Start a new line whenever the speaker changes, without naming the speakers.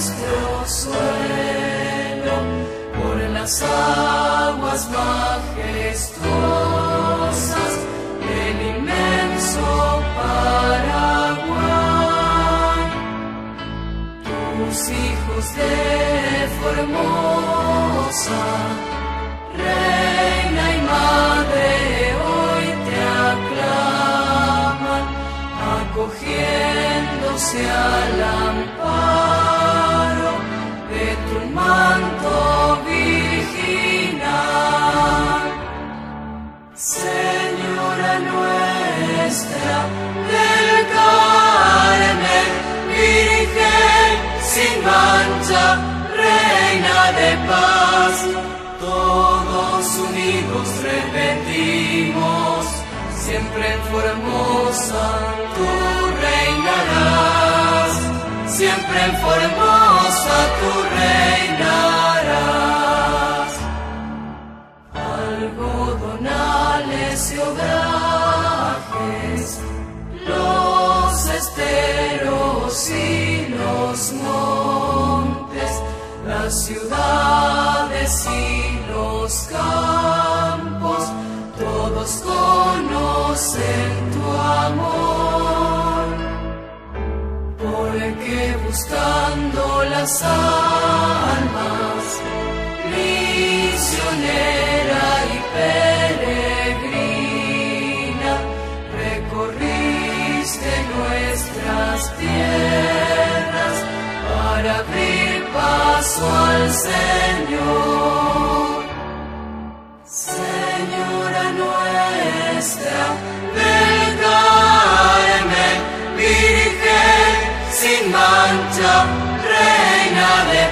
nuestro suelo, por las aguas majestuosas del inmenso Paraguay. Tus hijos de Formosa, reina y madre, hoy te aclaman, acogiéndose al amparo de tu manto virginal. Señora nuestra del Carmen, Virgen sin mancha, reina de paz, todos unidos repetimos, siempre en Formosa tú reinarás, siempre en Formosa tú reinarás. Algodonales y obrajes, los esteros y los montes, las ciudades y los campos, todos conocen tu amor, porque buscando las almas, misionera y peregrina, recorriste nuestras tierras para abrir paso al Señor. Señora nuestra del Carmen, Virgen sin mancha, reina de